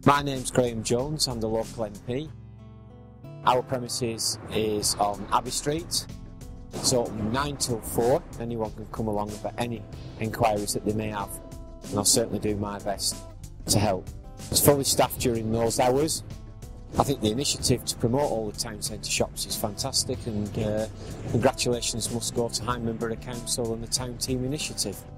My name's Graham Jones, I'm the local MP. Our premises is on Abbey Street. It's open 9 till 4. Anyone can come along for any enquiries that they may have, and I'll certainly do my best to help. It's fully staffed during those hours. I think the initiative to promote all the town centre shops is fantastic, and congratulations must go to Hyndburn Borough Council and the Town Team initiative.